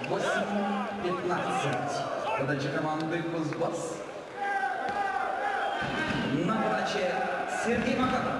8-15. Подача команды «Кузбасс». На подаче Сергей Макаров.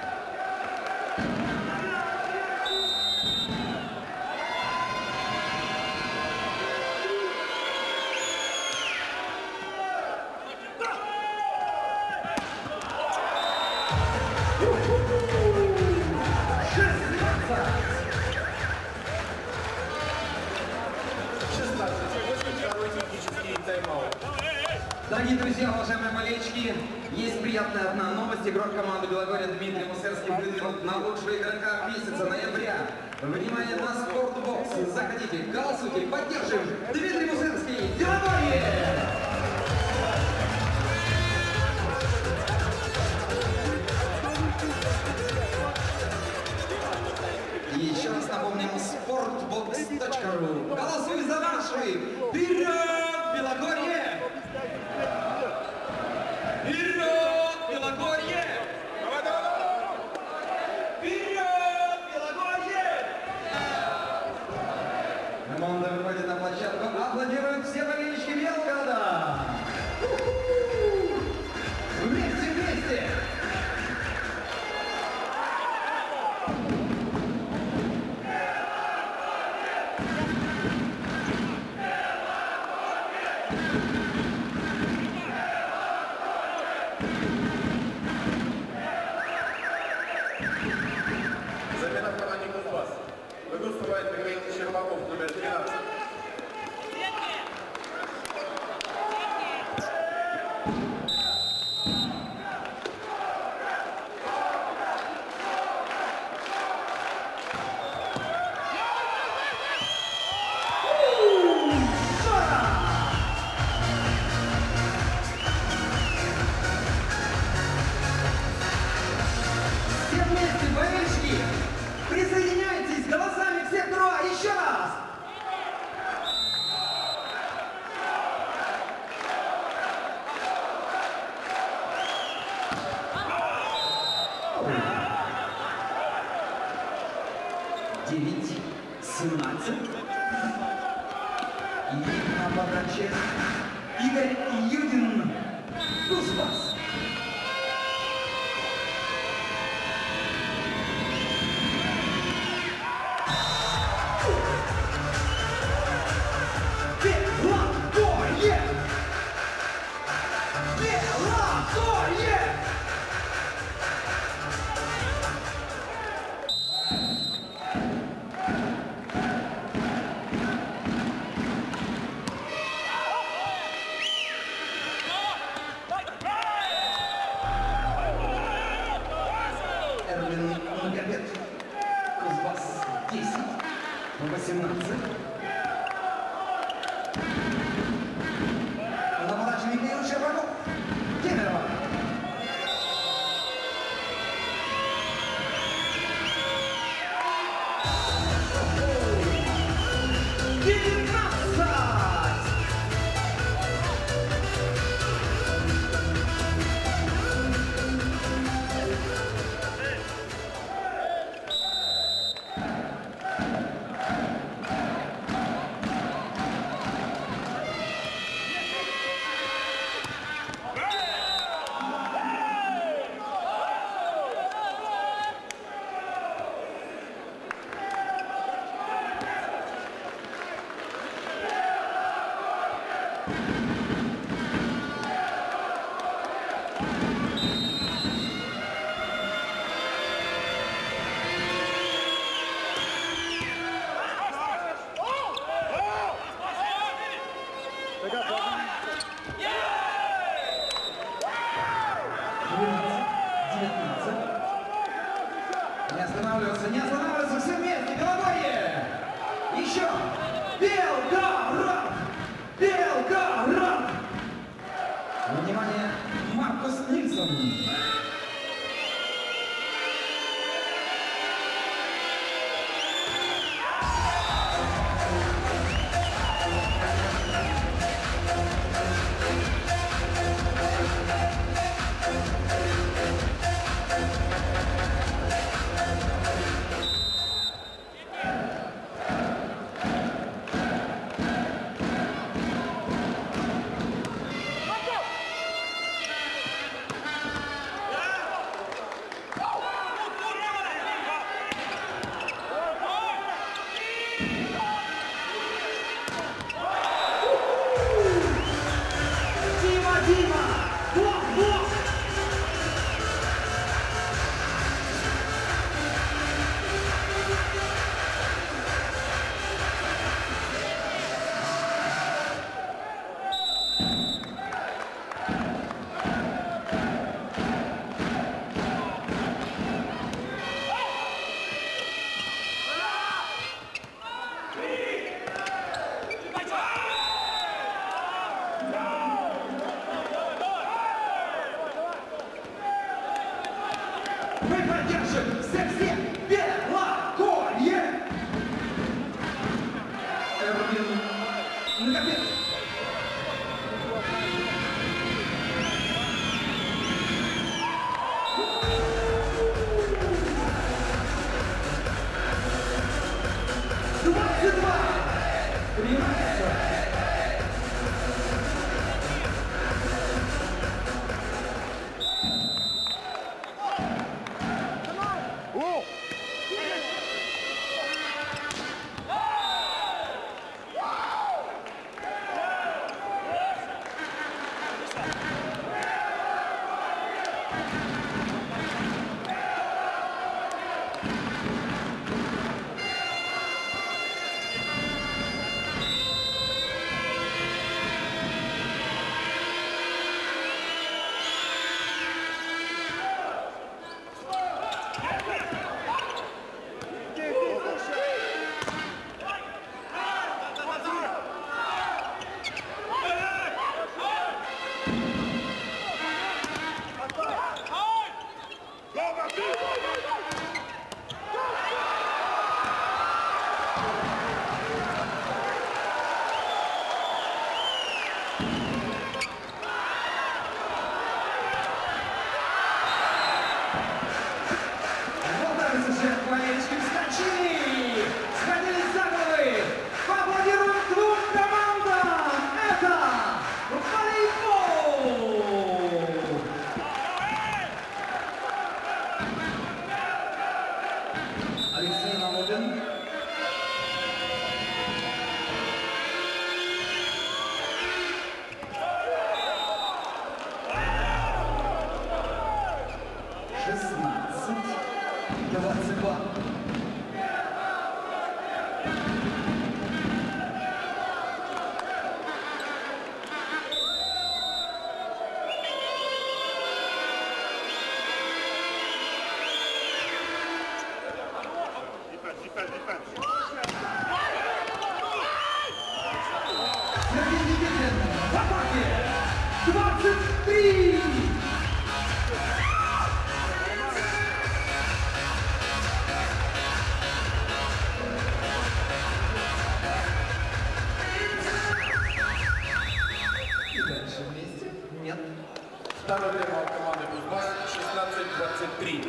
Дорогие друзья, уважаемые болельщики, есть приятная одна новость. Игрок команды Белогорья Дмитрий Мусерский выдвинут на лучшего игрока месяца ноября. Внимание на спортбокс. Заходите, голосуйте, поддержим. Дмитрий Мусерский, Белогорье! И еще раз напомним, sportbox.ru. Голосуй за наши! Вперед, Белогорье! Вперед, Белогорье! Вперед, Белогорье! Команда выходит на площадку. Аплодируют все болельщики Белгорода! Вместе, вместе! Замена в команде «Кузбасс». В игру вступает Михаил Щербаков, номер 12. Все вместе, болельщики! Присоединяйтесь голосами всех троих! Еще раз! Девять, 17. И на подаче Игорь Юдин. Кузбасс. Белогорье! Белогорье! держит секси Белогорье. Эрвин Накопец. Второй тайм-аут команды Кузбасс 16-23.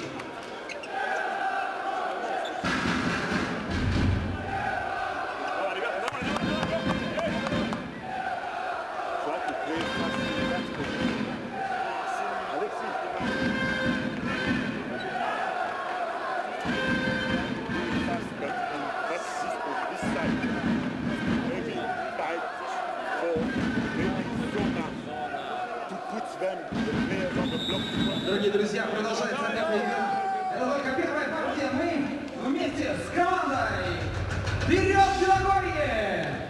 Дорогие друзья, продолжается отборная игра. Это только первая партия. Мы вместе с командой «Вперед, Белогорье!»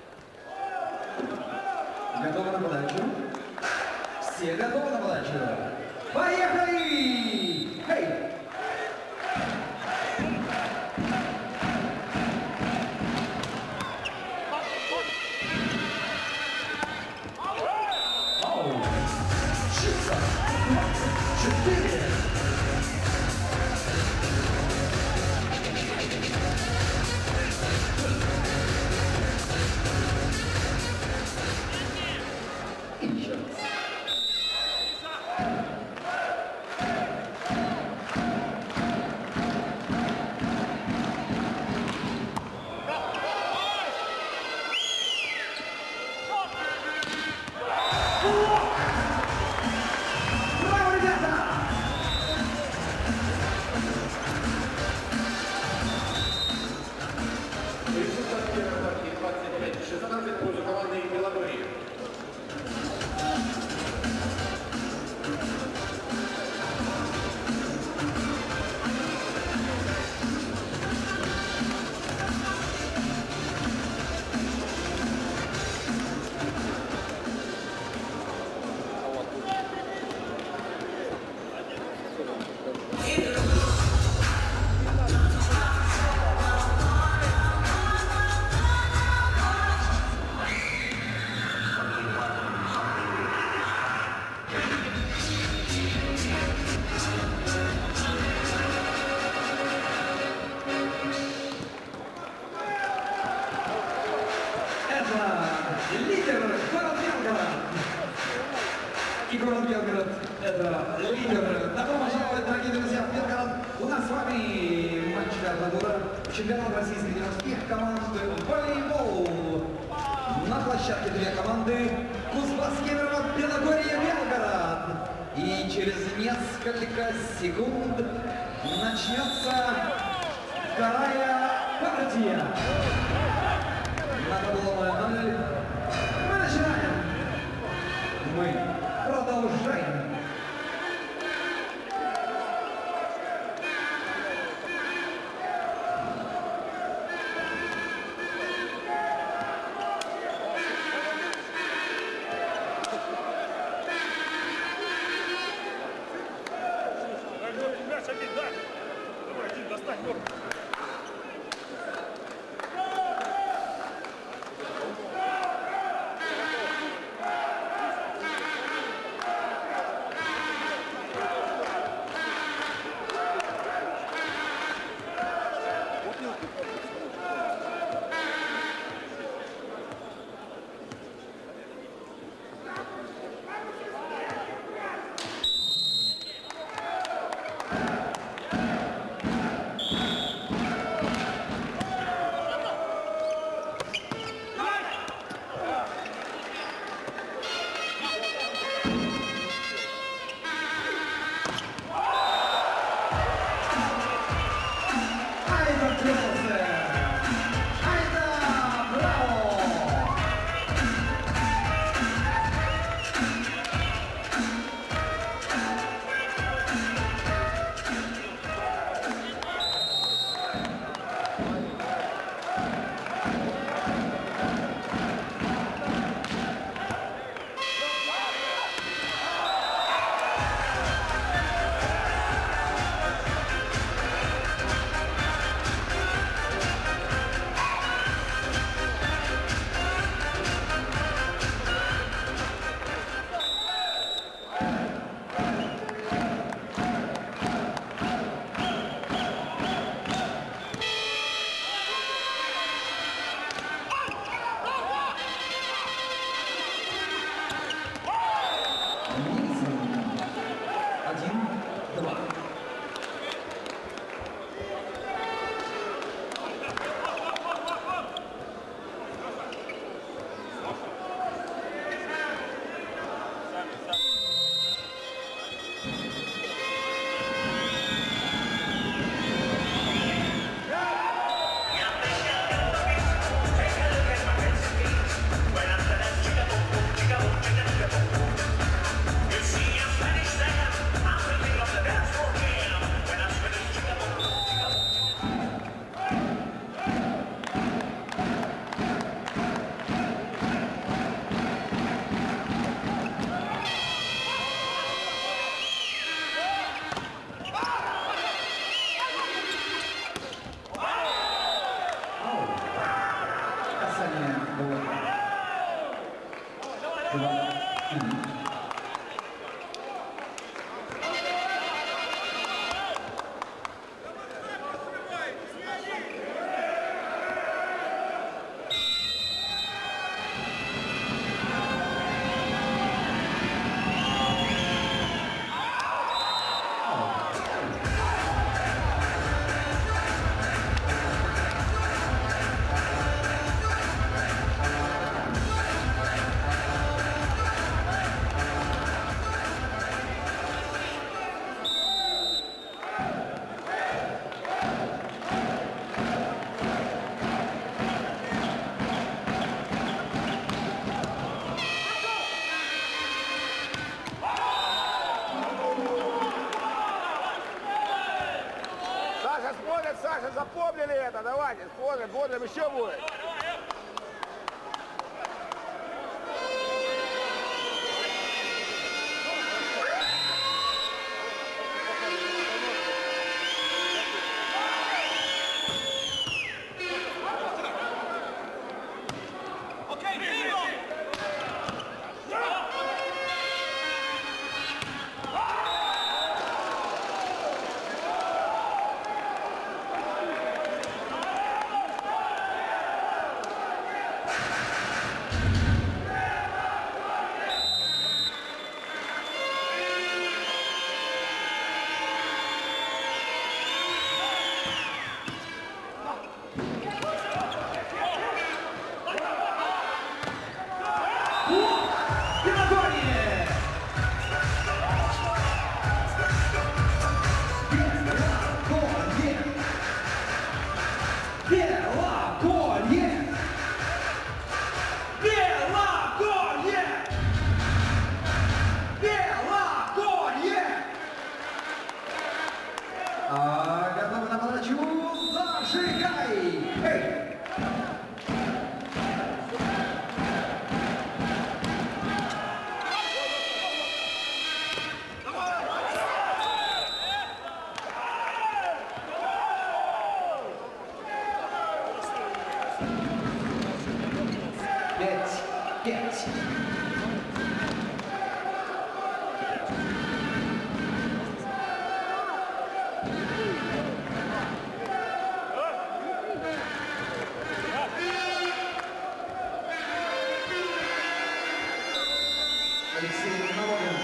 Готовы на подачу? Все готовы на подачу? Поехали! Хей! Это лидер город Белгород. И город Белгород – это лидер. Добро пожаловать, дорогие друзья, в Белгород. У нас с вами матч 5-го тура чемпионата российской мужских команд волейбол. На площадке две команды Кузбасс Кемерово, Белогорье, Белгород. И через несколько секунд начнется вторая партия. Надо было 0-0. Мы начинаем. Мы продолжаем. Саша, запомнили это, давайте, смотрим, еще будет. Готовы на подачу. Зажигай! Эй! Пять. Алексей Налогин.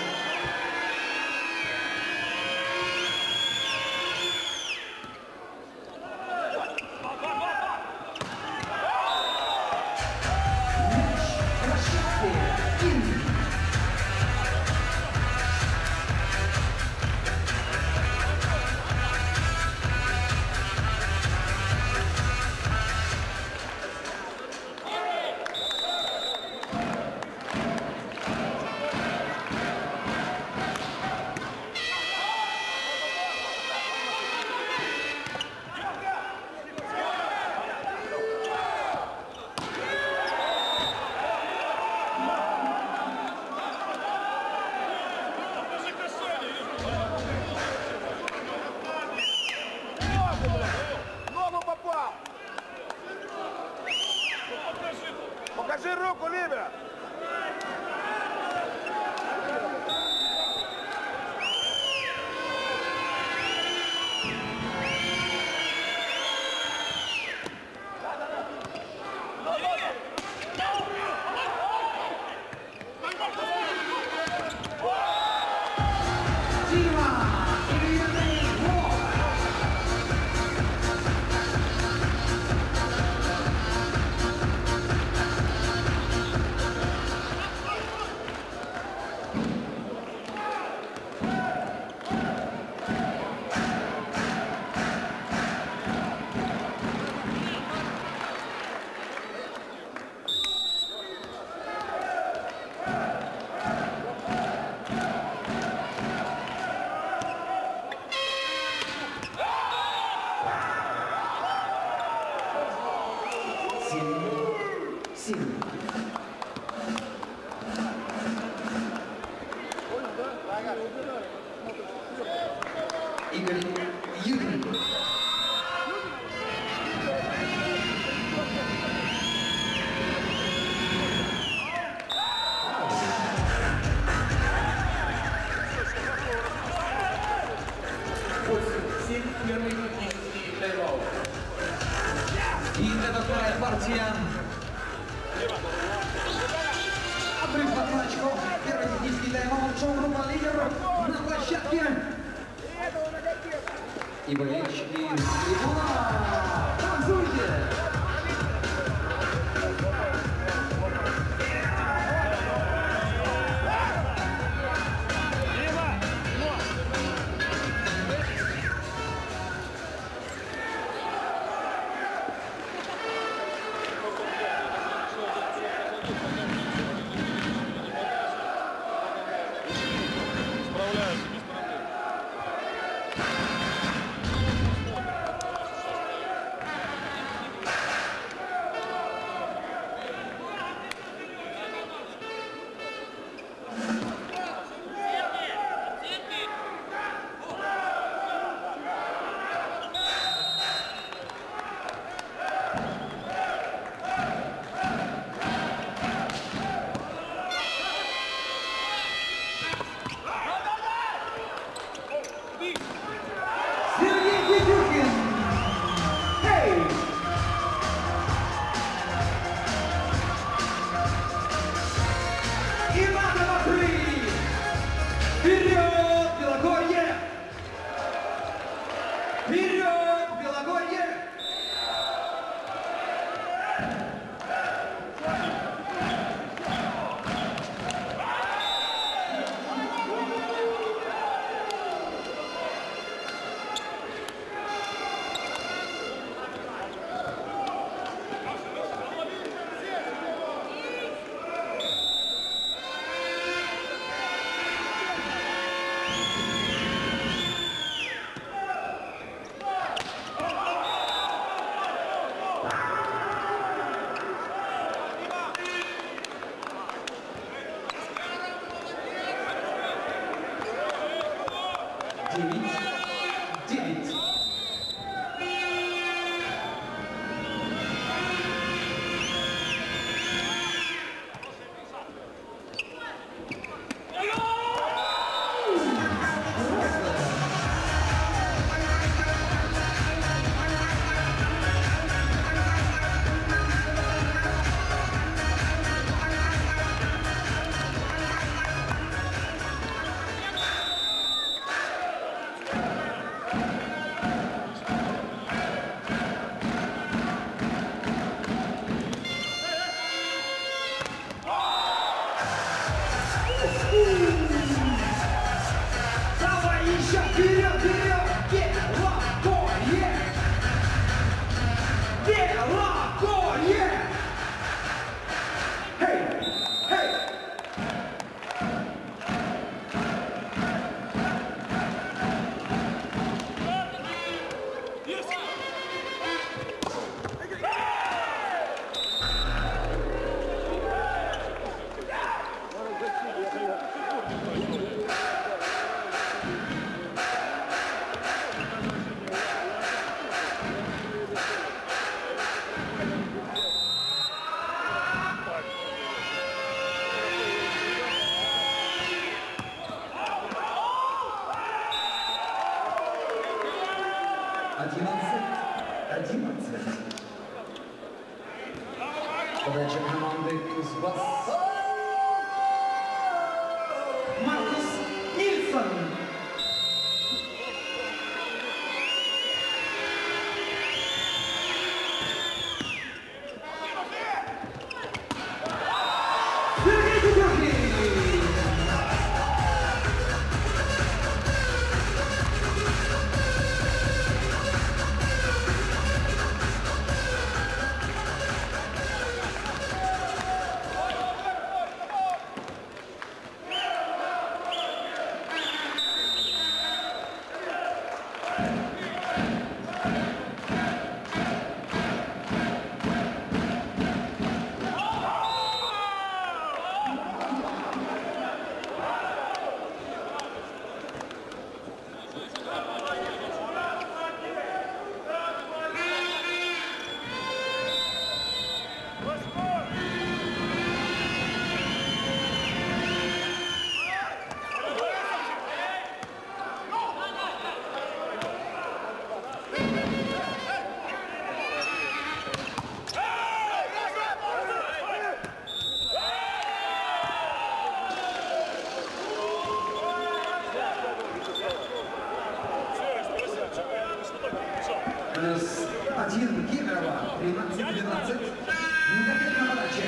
Ногу попал! Покажи руку, Либера! Игорь Юрин. Первый тактический тайм-аут. И это вторая партия. Отрыв от очков. Первый технический тайм-аут. Шоу-группа лидеров на площадке. И болельщики трибуна. Танцуйте! Подача команды Кузбасс. Маркус Нильсон. Сергей Кутюхин. Плюс 1 Кемерово, 13-12. Негативная подача.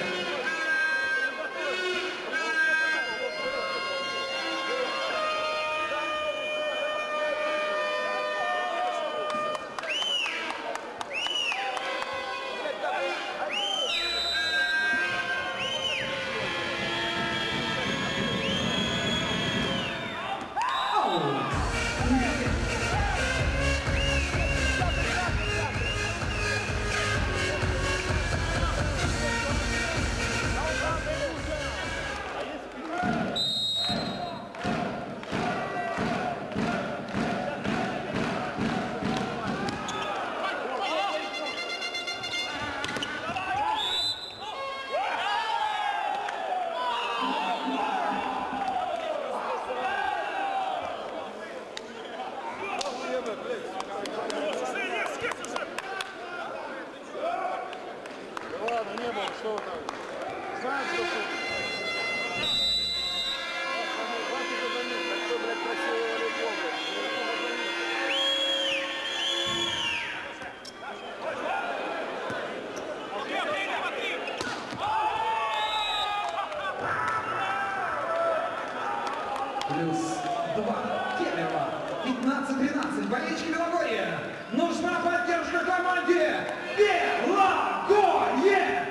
Плюс 2 Кемерово, 15-13. Болельщики Белогорья. Нужна поддержка команде Белогорье!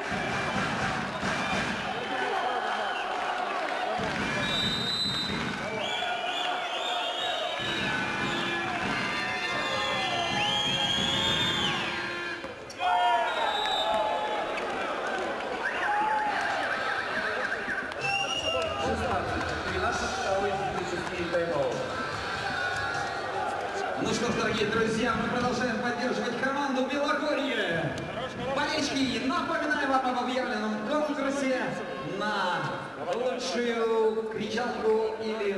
Ну что ж, дорогие друзья, мы продолжаем поддерживать команду Белогорье. Болельщики, напоминаем вам об объявленном конкурсе на лучшую кричалку или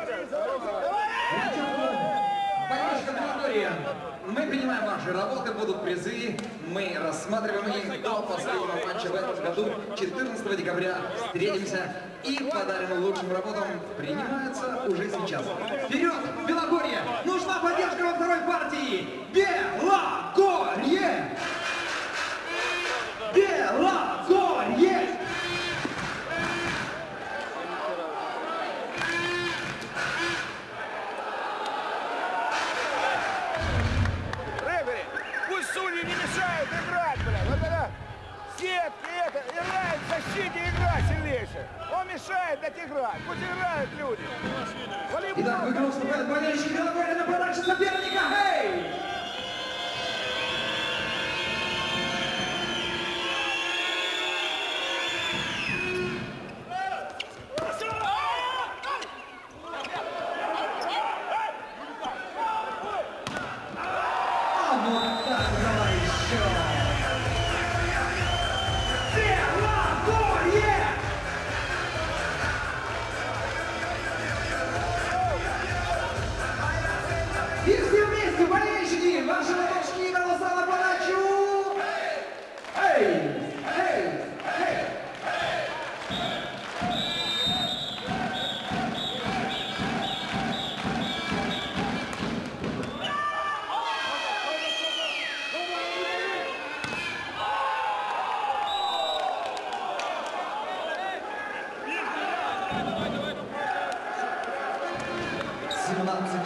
болельщикам Белогорья. Мы принимаем ваши работы, будут призы. Мы рассматриваем их до последнего матча в этом году, 14 декабря. Встретимся и подарим лучшим работам. Принимается уже сейчас. Вперед, Белогорье! Нужна поддержка во второй партии! Белогорье! Белогорье! Судьи не мешают играть, блядь. Вот это сетки, это, играет в защите, игра сильнейшая. Он мешает дать играть. Пусть играют люди. Итак, в игру вступает болельщик Белогорья на подачу соперника. Эй! И все вместе, болельщики!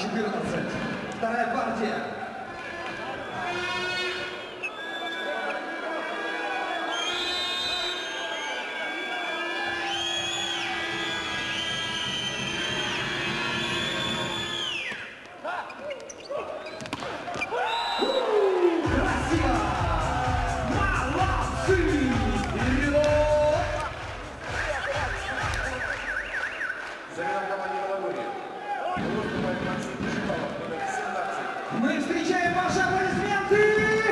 14. Вторая партия. Красиво! Молодцы! Вперед! Замена команде Белогорья. Выступает Максим Шипалов, номер 17. Мы встречаем ваши аплодисменты!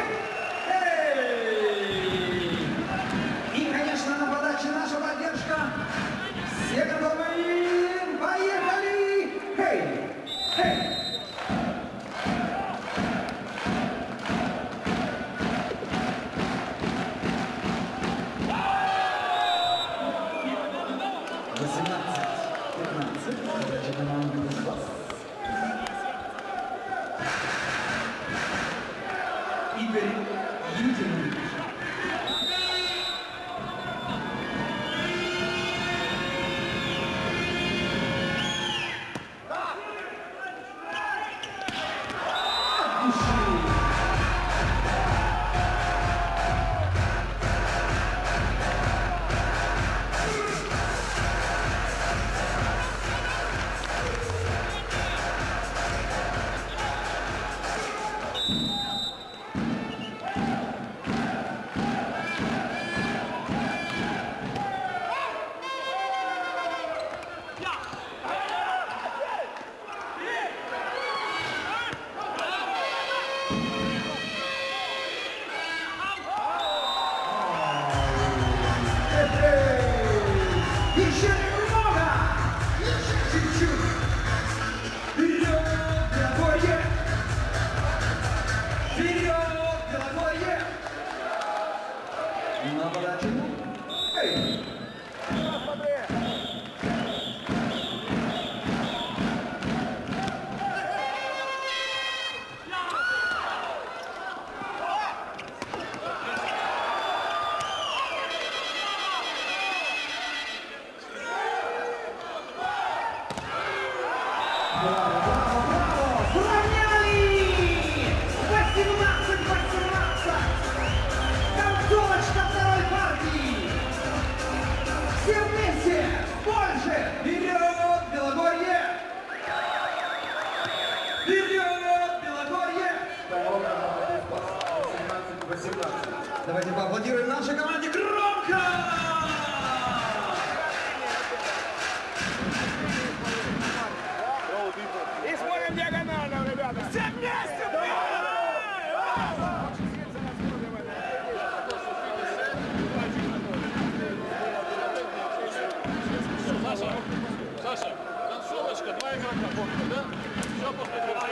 Эй! И, конечно, на подаче наша поддержка. Все готовы? Поехали! Эй! Эй! 15. Задача команды «Кузбасс». Игорь Юдин. Еще немного! Еще чуть-чуть! Вперед, Белогорье! Вперед, Белогорье! На подачу. Эй! Смотри. Браво, браво, браво! Сравняли! 18-18! Концовочка второй партии! Все вместе! Больше! Вперед, Белогорье! Вперед, Белогорье! Вторая команда «Кузбасс», 18-18. Давайте поаплодируем нашей команде громко! И смотрим диагонально, ребята. Все вместе! Саша, концовочка, 2 игрока, помните, да? Все после этого.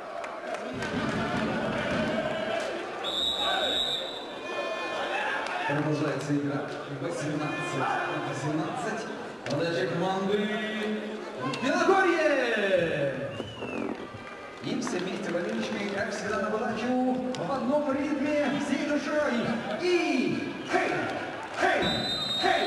Продолжается игра. 18-18. Подача команды Белогорье! И все вместе болельщики, как всегда, на подачу в одном ритме, всей душой. И хей! Хей! Хей!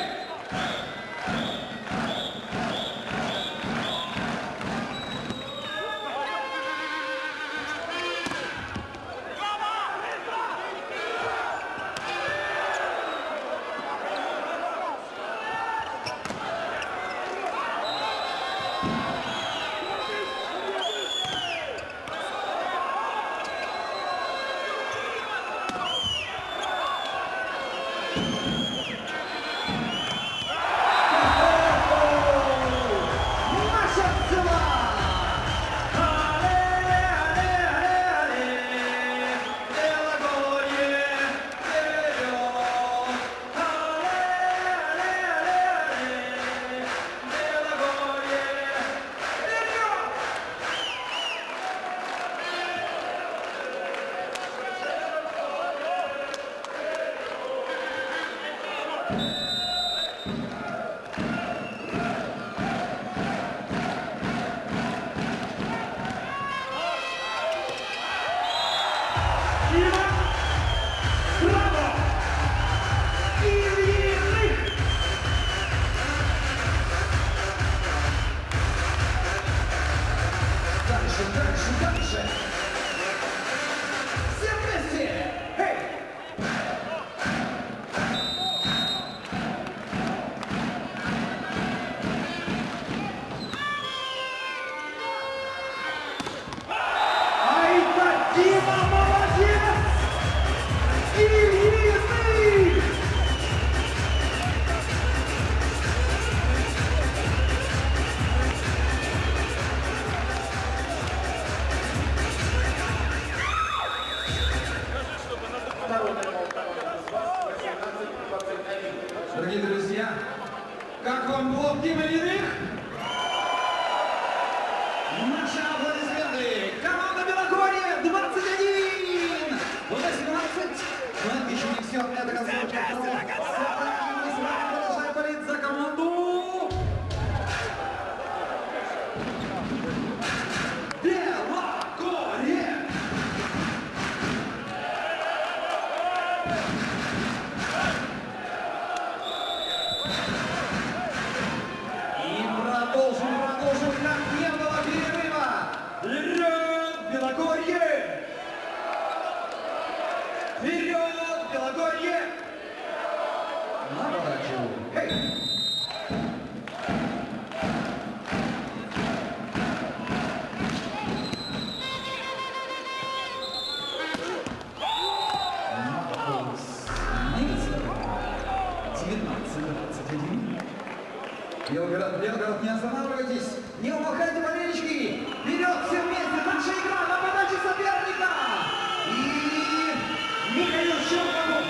Как вам блок Дима Линых? Наши аплодисменты. Команда Белогорье 21. 18. Но еще не все. Это концовка второго сета. Мы с вами продолжаем болеть за команду Белогорье. Продолжим, как не было перерыва. Вперед, Белогорье! Вперед, Белогорье! На подачу. Эй! Белгород, не останавливайтесь, не умолкайте, болельщики! Вперед, все вместе, наша игра на подаче соперника! И Михаил Щелкунов!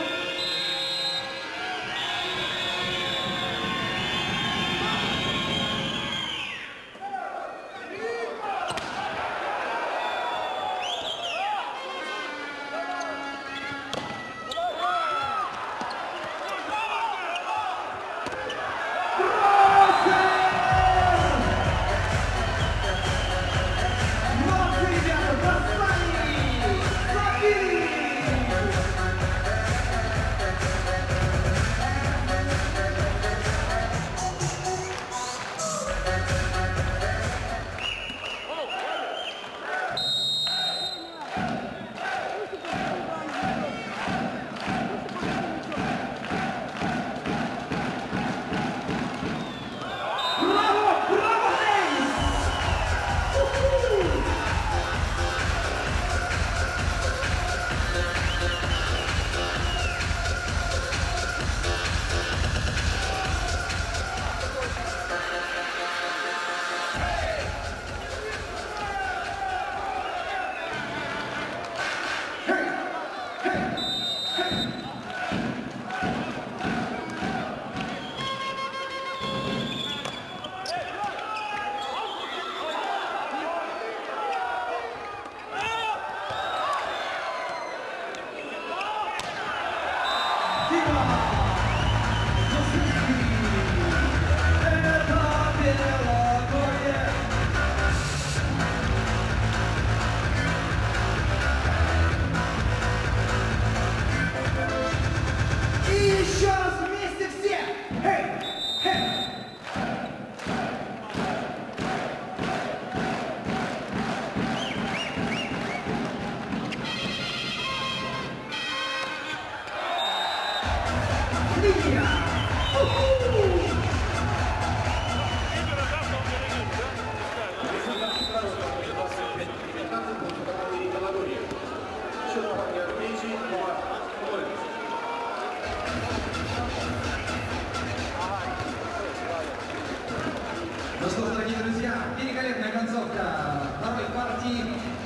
Ну что ж, дорогие друзья, великолепная концовка второй партии.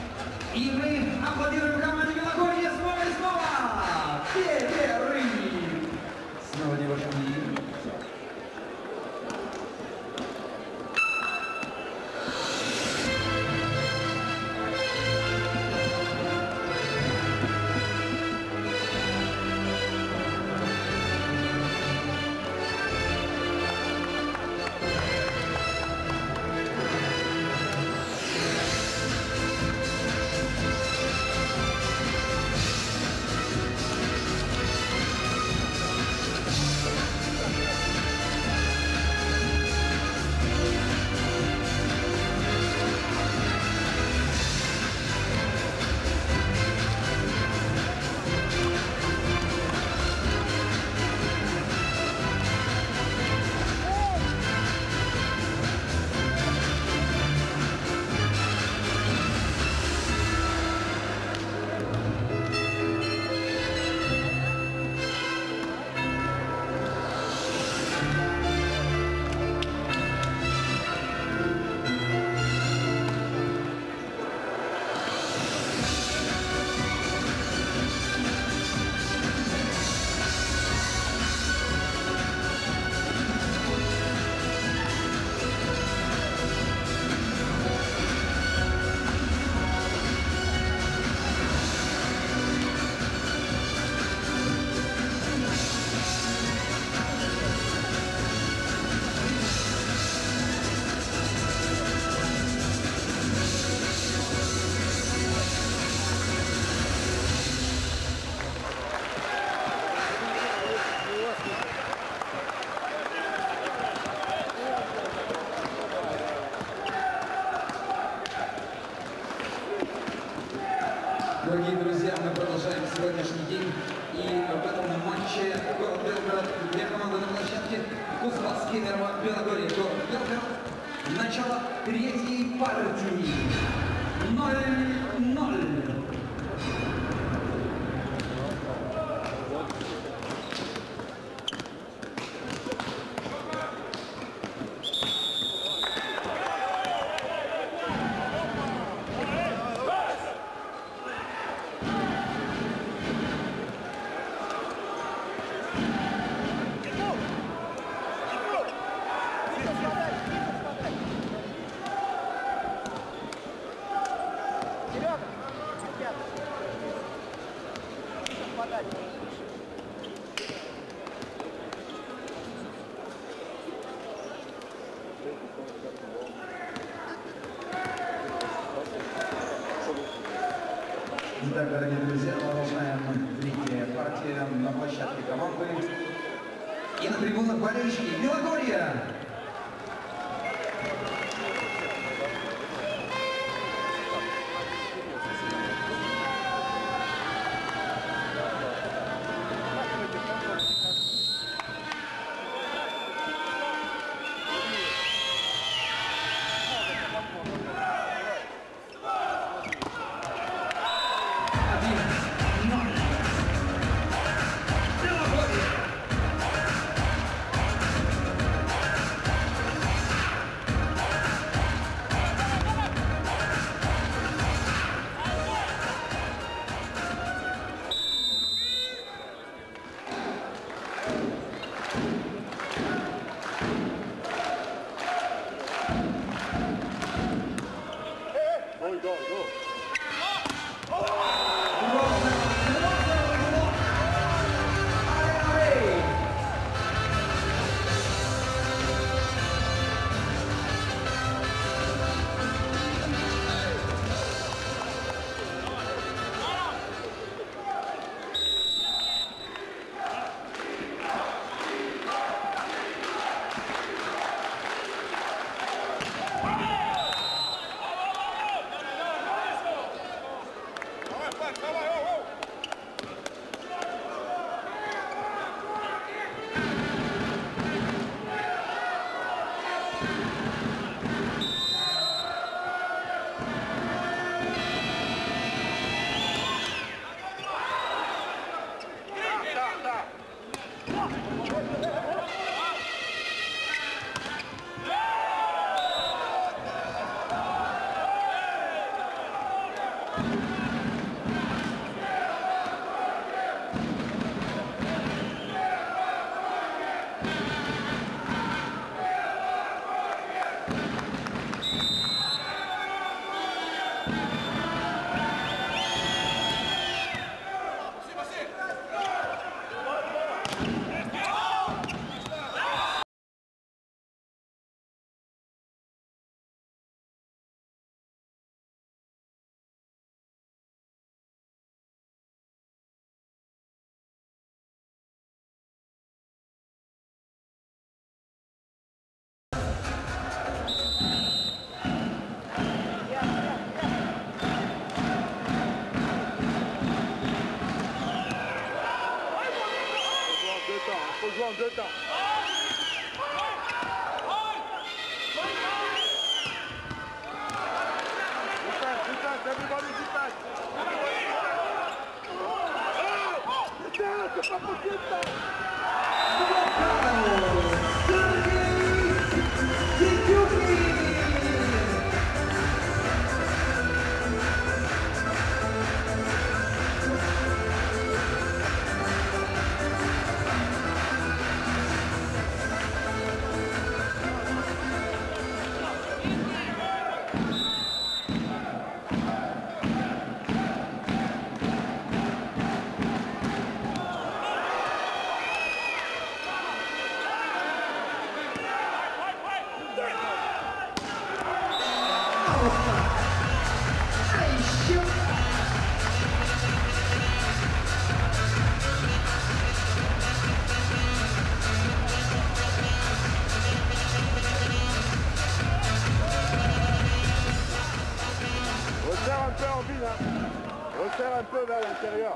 И мы аплодируем команде Белогорье снова и снова. Перерыв. Снова небольшой. Дорогие друзья, мы продолжаем сегодняшний день. И в этом матче город Белгород, две команды на площадке. Кузбасс, Кемерово, Белогорье, город Белгород. Начало третьей партии. 0-0. Итак, дорогие друзья, продолжаем третья партия на площадке команды. И на трибунах болельщики Белогорья. faire un peu vers l'intérieur.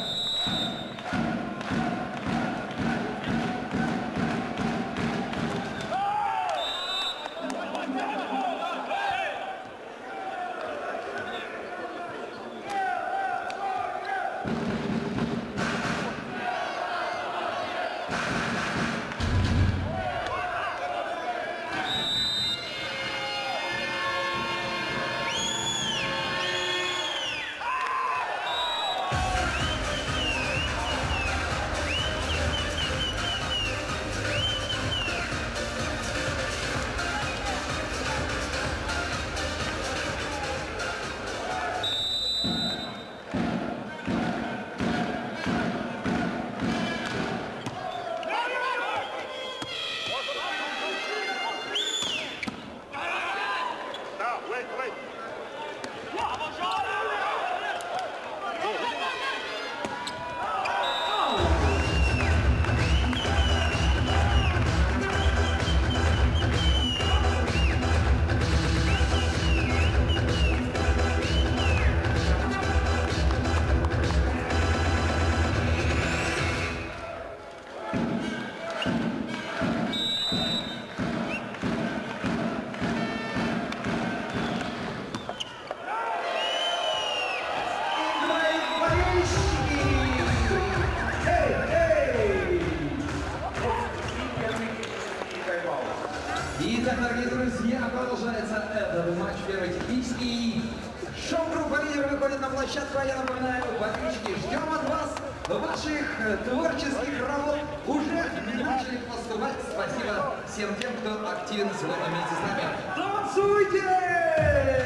Итак, дорогие друзья, продолжается этот матч первый технический. Шоу-группа «Лидер» выходит на площадку, а я напоминаю, болельщики, ждем от вас ваших творческих работ. Уже начали поступать. Спасибо всем тем, кто активен сегодня вместе с нами. Танцуйте!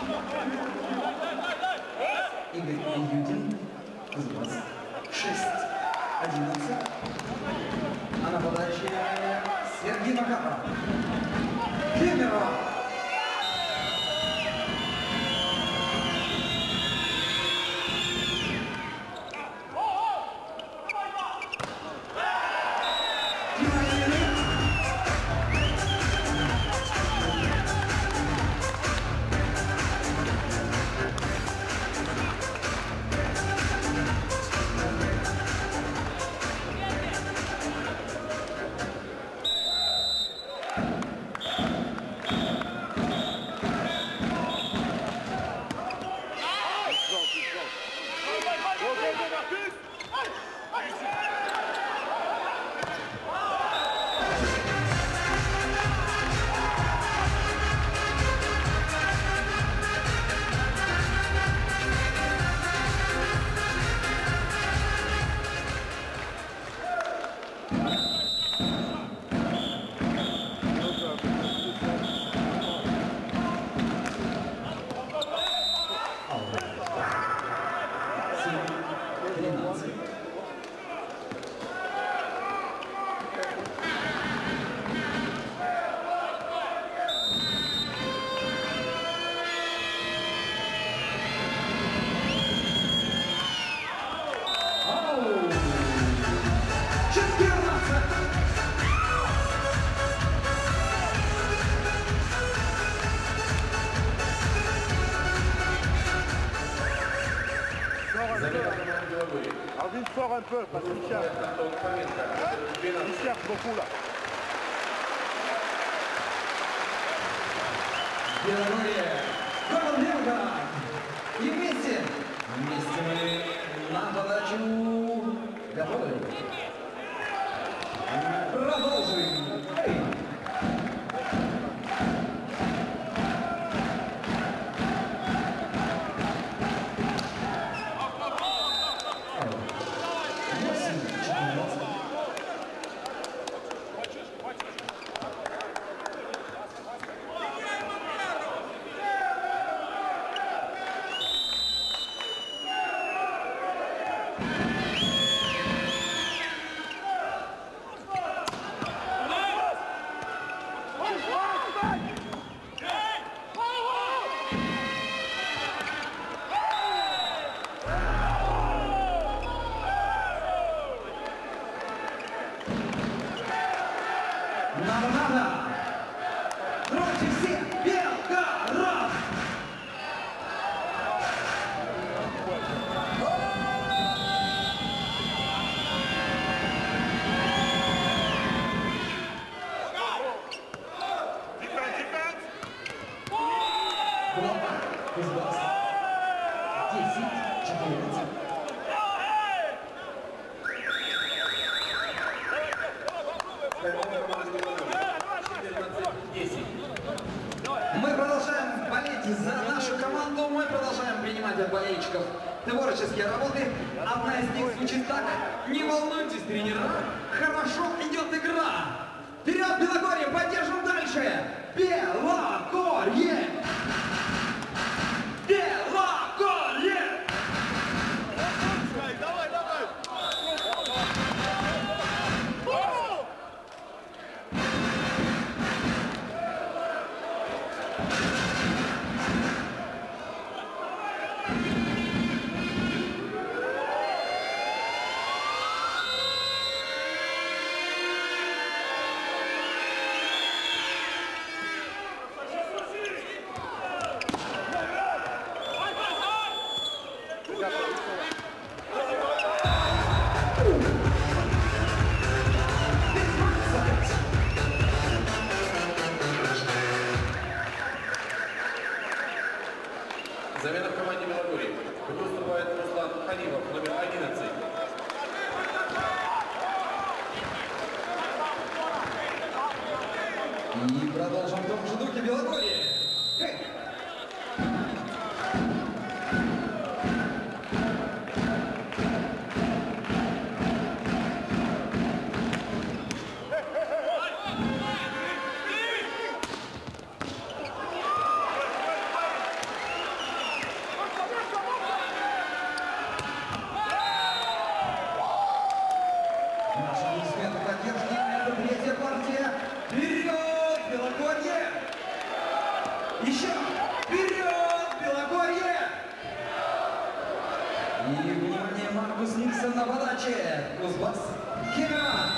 Игорь Юдин, Кузбасс, 6-11. А на подаче Сергей Макаров. Кемеров. Arvin sort un peu parce qu'il cherche. Il cherche beaucoup là. Белорусия, Городенко. И вместе мы на подачу готовы. Продолжим. Надо! Громче все! Белгород! Кузбасс. 10-14. Мы продолжаем болеть за нашу команду, мы продолжаем принимать от болельщиков творческие работы. Одна из них звучит так: не волнуйтесь, тренера, хорошо идет игра. Вперед, Белогорье, поддержим дальше! Белогорье! Белогорье! Давай, давай! Замена в команде Белогорье. Выступает Руслан Ханимов, номер 11. И продолжим в том же духе Белогорье. Еще! Вперед, Белогорье! И, внимание, Маркус Никсон на подаче. Кузбасс, Кемерово.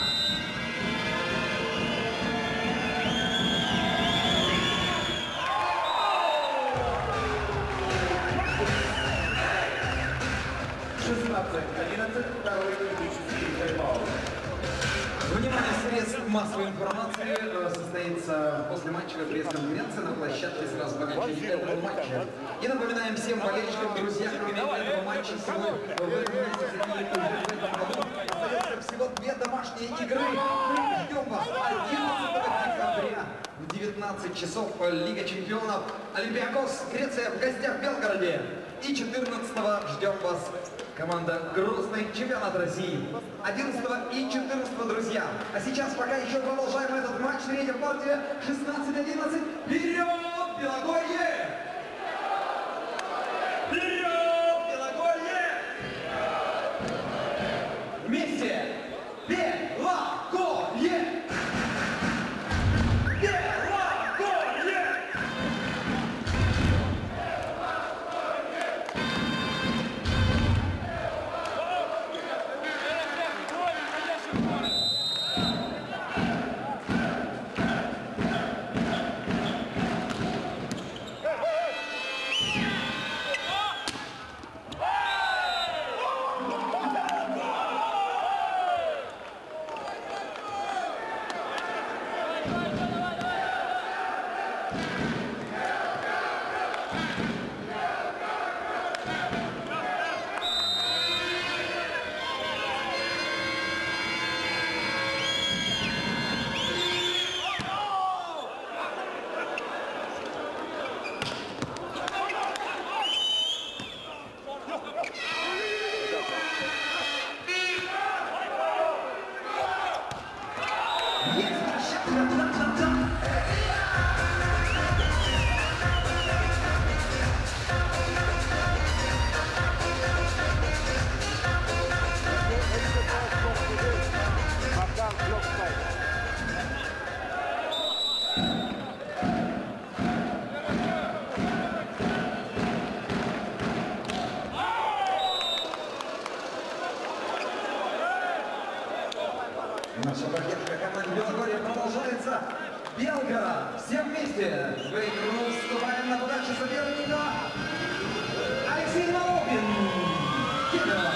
Внимание, средств массовой информации состоится после матчевой пресс-конференции на площадке сразу по окончании этого матча. И напоминаем всем болельщикам, друзьям, кроме этого матча сегодня в этом месяце остается всего 2 домашние игры. Мы ждем вас 11 декабря в 19 часов Лига чемпионов. Олимпиакос, Греция в гостях в Белгороде. И 14-го ждем вас команда Грозный, чемпионат России. 11 и 14, друзья. А сейчас пока еще продолжаем этот матч. Третья партия 16-11. Вперед, Белогорье! Вперед, Белогорье! Вместе! Белогорье! Белогорье! Наша поддержка команды Белогорья продолжается. Белгород, все вместе. В игру вступаем на подачу соперника. Алексей Малопин. Кемерово.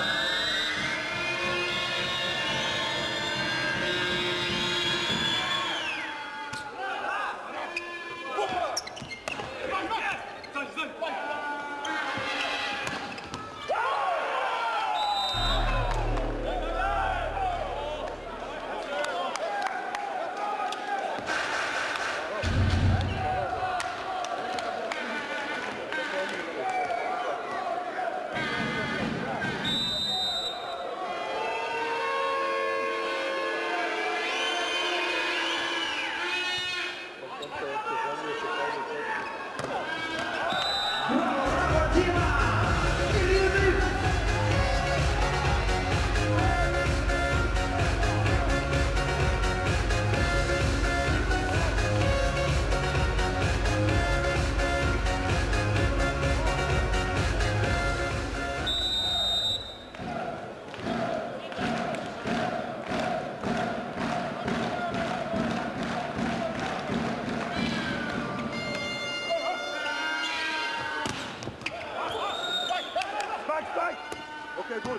Okay, good.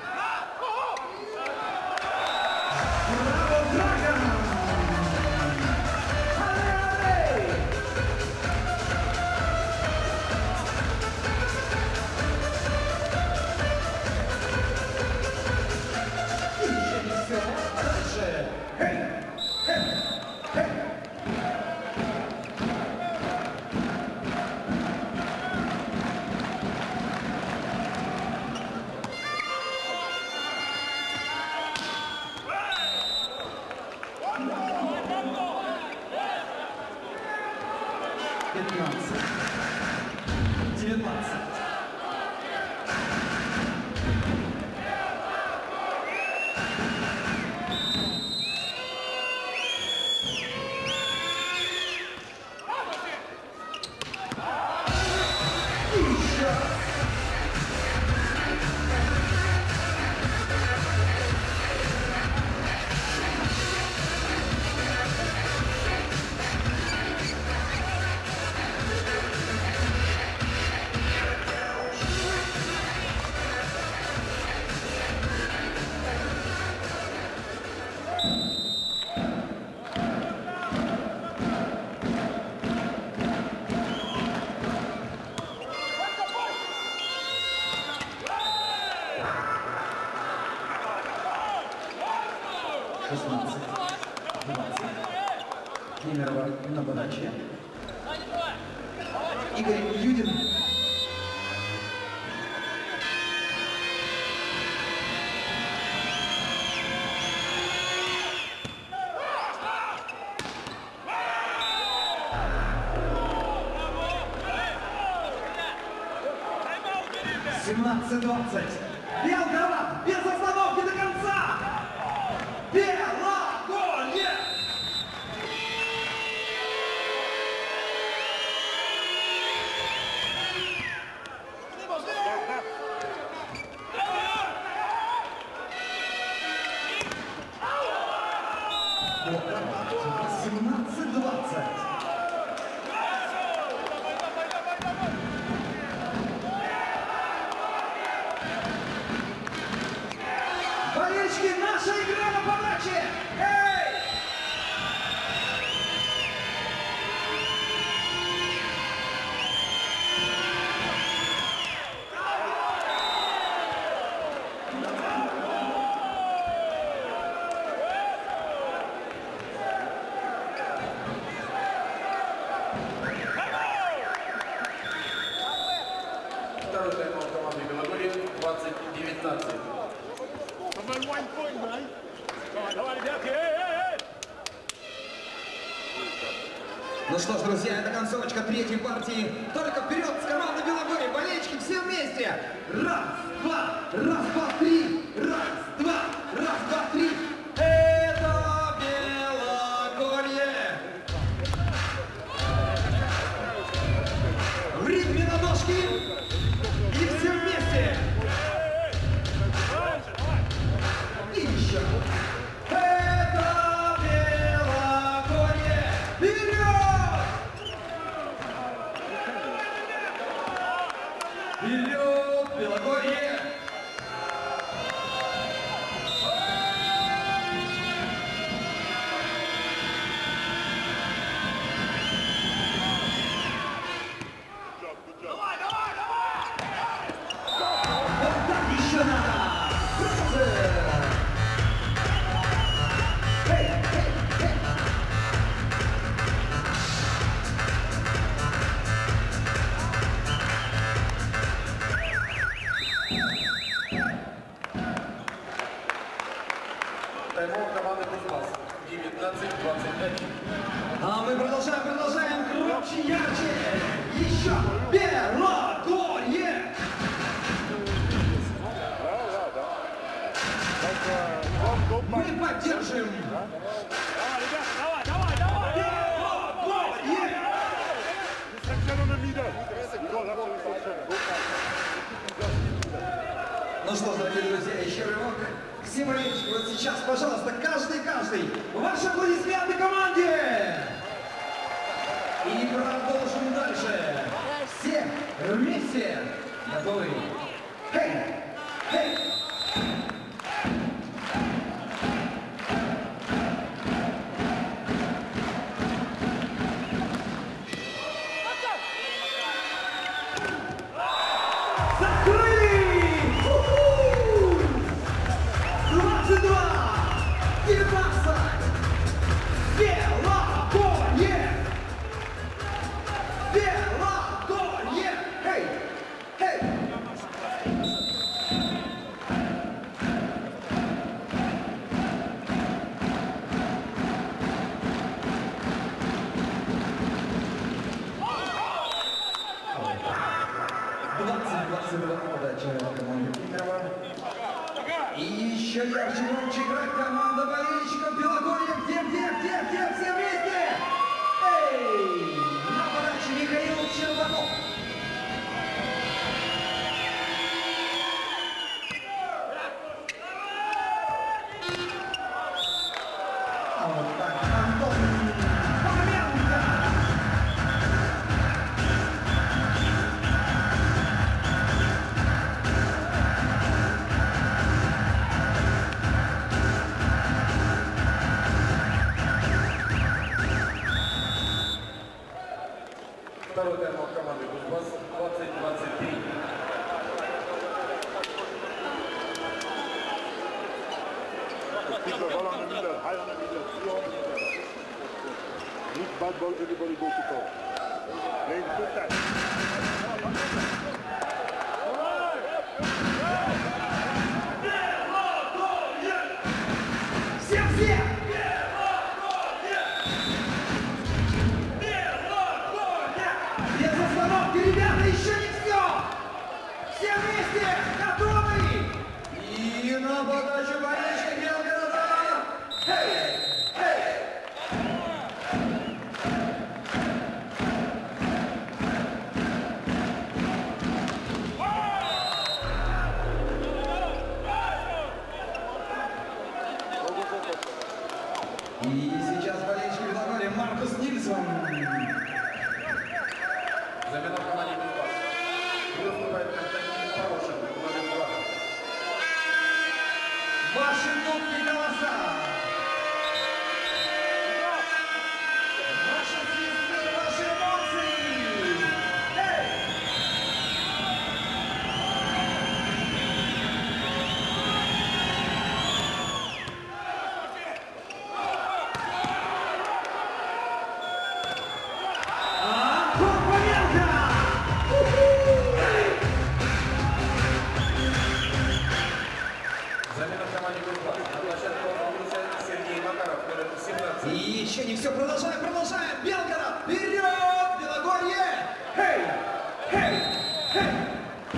Игорь Юдин. Белгород без остановки до конца! Белогорье! Вот, 18-20. Болельщики, наша игра на подаче! Эй! Второй тайм-аут команды Белогорья 20-19. Давай, ребятки, эй! Ну что ж, друзья, это концовочка третьей партии. Только вперед с командой Белогорья. Болельщики, все вместе. Раз, два, три. Раз, два, три. Это Белогорье. В ритме на ножки. И все вместе. И еще. Это Белогорье. Вперед! Вперед, Белогорье! Вот так еще надо! Эй, эй, эй! Тайм-аут команды Кузбасс 19-21. А мы продолжаем громче, ярче! Еще! Белогорье! Мы поддержим! Давай, ребят, давай! Белогорье! Ну что ж, дорогие друзья, еще рывок. Все болельщики, вот сейчас, пожалуйста, каждый, ваши аплодисменты команде! И продолжим дальше. Все вместе. Готовы? Хей! Хей! Закрыли! 22! 19! Белогорье! Белогорье! Хей! Хей! Подача команды Питерова. И еще ярче, громче играет команда болельщиков Белогорья. Где? Все вместе! Эй! На подаче Михаил Щербаков. А вот так Антон Павленко. Второй тайм-аут команды Кузбасс 20-23. Keep the ball on the middle, high on the middle, slow on the middle. Hit bad ball, everybody go to top. Всем! Без остановки, ребята, еще не все! Все вместе, готовы! И на подачу болельщик Белгорода! Эй! И сейчас болельщик Белогорья Маркус Нильсон. Замена в команде Кузбасс. Выступает Константин Порошин, номер 2. Ваши нотки голоса. Ваши свисты, ваши эмоции. Эй! Замена в команде Кузбасс. На площадку вернулся Сергей Макаров, номер 17. И еще не все, продолжаем! Белгород, вперед, Белогорье! Хей! Хей! Хей!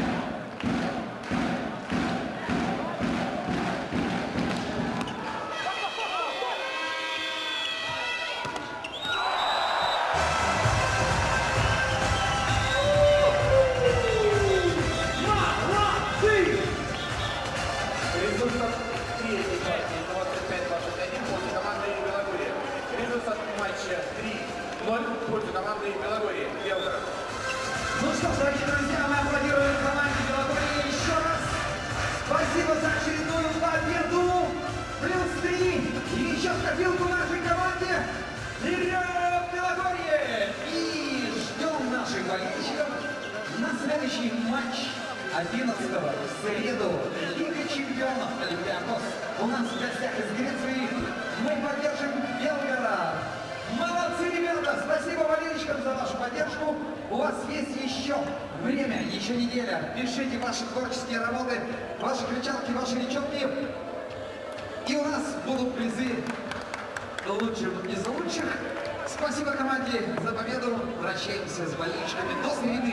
Результат третьей партии 25-21 в пользу команды Белогорья. Результат матча 3-0 в пользу команды Белогорья. Белгород. Ну что ж, дорогие друзья, мы аплодируем команде Белогорья еще раз. Спасибо за очередную победу. +3. И еще в копилку нашей команде. Вперед, Белогорье! И ждем наших болельщиков на следующий матч 11-го в среду. Лига чемпионов Олимпиакос. У нас в гостях из Греции. Мы поддержим Белгород. Молодцы, ребята! Спасибо болельщикам за вашу поддержку. У вас есть еще время, еще неделя. Пишите ваши творческие работы, ваши кричалки, ваши речевки. И у нас будут призы лучших из лучших. Спасибо команде за победу. Прощаемся с болельщиками. До следующего.